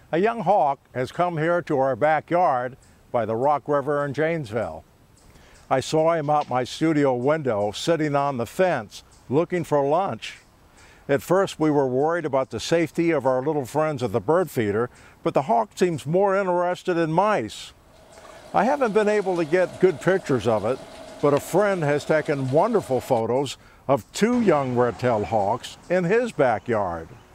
A young hawk has come here to our backyard by the Rock River in Janesville. I saw him out my studio window sitting on the fence looking for lunch. At first we were worried about the safety of our little friends at the bird feeder, but the hawk seems more interested in mice. I haven't been able to get good pictures of it, but a friend has taken wonderful photos of two young red-tailed hawks in his backyard.